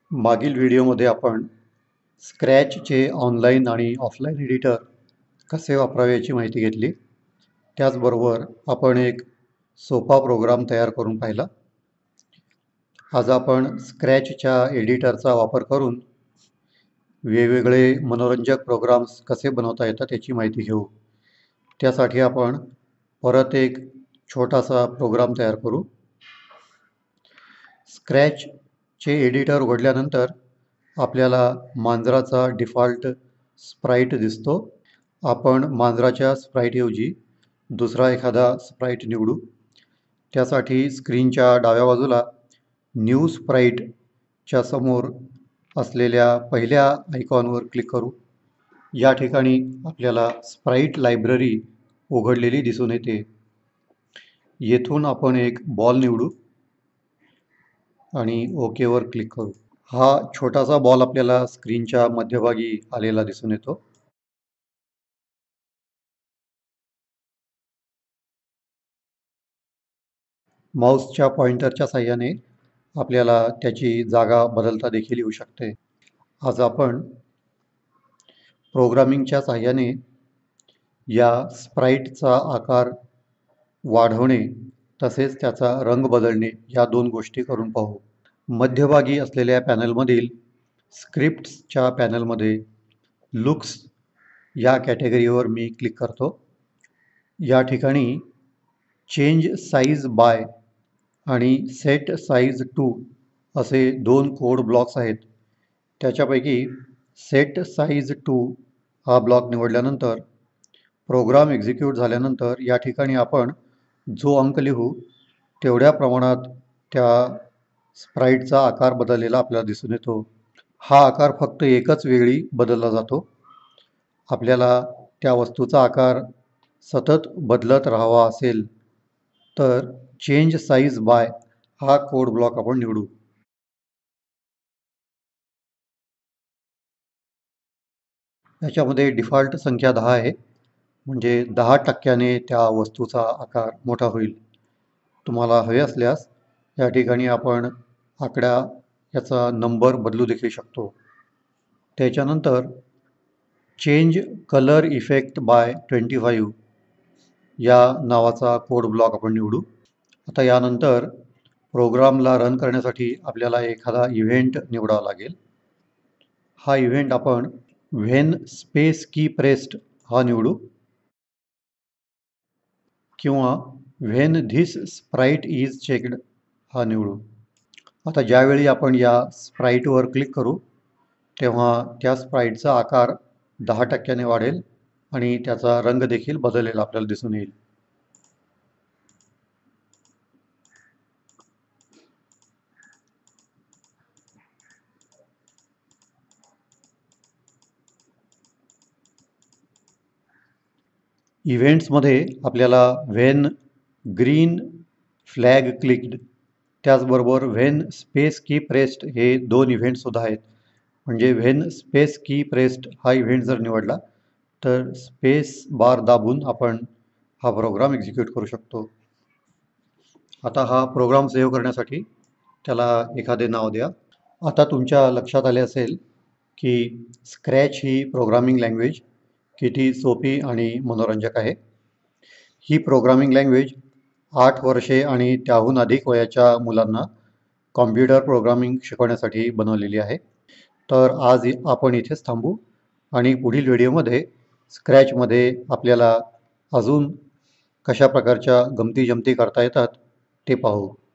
मागील व्हिडिओमध्ये आपण स्क्रॅचचे ऑनलाईन आणि ऑफलाईन एडिटर कसे वापरावे याची माहिती घेतली. त्याचबरोबर आपण एक सोपा प्रोग्राम तयार करून पाहिला. आज आपण स्क्रॅचच्या एडिटरचा वापर करून वेगवेगळे मनोरंजक प्रोग्राम्स कसे बनवता येतात याची माहिती घेऊ. त्यासाठी आपण परत एक छोटासा प्रोग्राम तयार करू. स्क्रॅचचे एडिटर उघडल्यानंतर आपल्याला मांजराचा डिफॉल्ट स्प्राईट दिसतो. आपण मांजराच्या स्प्राईटऐवजी दुसरा एखादा स्प्राईट निवडू. त्यासाठी स्क्रीनच्या डाव्या बाजूला न्यू स्प्राईटच्या समोर असलेल्या पहिल्या आयकॉनवर क्लिक करू. या ठिकाणी आपल्याला स्प्राईट लायब्ररी उघडलेली दिसून येते. येथून आपण एक बॉल निवडू आणि ओकेवर क्लिक करू. हा छोटासा बॉल आपल्याला स्क्रीनच्या मध्यभागी आलेला दिसून येतो. माऊसच्या पॉइंटरच्या साहाय्याने आपल्याला त्याची जागा बदलता देखील येऊ शकते. आज आपण प्रोग्रामिंगच्या साहाय्याने या स्प्राईटचा आकार वाढवणे तसेच त्याचा रंग बदलणे या दोन गोष्टी करून पाहू. मध्यभागी असलेल्या पॅनलमधील स्क्रिप्ट्सच्या पॅनलमध्ये लुक्स या कॅटेगरीवर मी क्लिक करतो. या ठिकाणी चेंज साईज बाय आणि सेट साईज टू असे दोन कोड ब्लॉक्स आहेत. त्याच्यापैकी सेट साईज टू हा ब्लॉक निवडल्यानंतर प्रोग्राम एक्झिक्यूट झाल्यानंतर या ठिकाणी आपण जो अंक लिहू तेवढ्या प्रमाणात त्या स्प्राईटचा आकार बदललेला आपल्याला दिसून येतो. हा आकार फक्त एकच वेळी बदलला जातो. आपल्याला त्या वस्तूचा आकार सतत बदलत राहावा असेल तर चेंज साईज बाय हा कोड ब्लॉक आपण निवडू. याच्यामध्ये डिफॉल्ट संख्या 10 आहे, म्हणजे 10% त्या वस्तूचा आकार मोठा होईल. तुम्हाला हवे असल्यास या ठिकाणी आपण आकडा याचा नंबर बदलू देखील शकतो. त्याच्यानंतर चेंज कलर इफेक्ट बाय 25 या नावाचा कोड ब्लॉक आपण निवडू. आता यानंतर प्रोग्रामला रन करण्यासाठी आपल्याला एखादा इव्हेंट निवडावा लागेल. हा इव्हेंट आपण व्हेन स्पेस की प्रेस्ड हा निवडू किंवा when this sprite is checked हा निवडू. आता ज्यावेळी आपण या स्प्राईटवर क्लिक करू तेव्हा त्या स्प्राईटचा आकार 10% वाढेल आणि त्याचा रंग देखील बदललेला आपल्याला दिसून येईल. इव्हेंट्समध्ये आपल्याला व्हेन ग्रीन फ्लॅग क्लिक्ड त्याचबरोबर व्हेन स्पेस की प्रेस्ड हे दोन इव्हेंटसुद्धा आहेत. म्हणजे व्हेन स्पेस की प्रेस्ड हा इव्हेंट जर निवडला तर स्पेस बार दाबून आपण हा प्रोग्राम एक्झिक्यूट करू शकतो. आता हा प्रोग्राम सेव्ह करण्यासाठी त्याला एखादे नाव द्या. आता तुमच्या लक्षात आले असेल की स्क्रॅच ही प्रोग्रामिंग लँग्वेज किती सोपी आणि मनोरंजक आहे. ही प्रोग्रामिंग लँग्वेज 8 वर्षे आणि त्याहून अधिक वयाच्या मुलांना कॉम्प्युटर प्रोग्रामिंग शिकवण्यासाठी बनवलेली आहे. तर आज आपण इथेच थांबू आणि पुढील व्हिडिओमध्ये स्क्रॅचमध्ये आपल्याला अजून कशा प्रकारच्या गमती जमती करता येतात ते पाहू.